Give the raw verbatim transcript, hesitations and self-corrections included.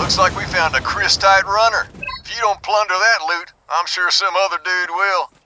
Looks like we found a Christite runner. If you don't plunder that loot, I'm sure some other dude will.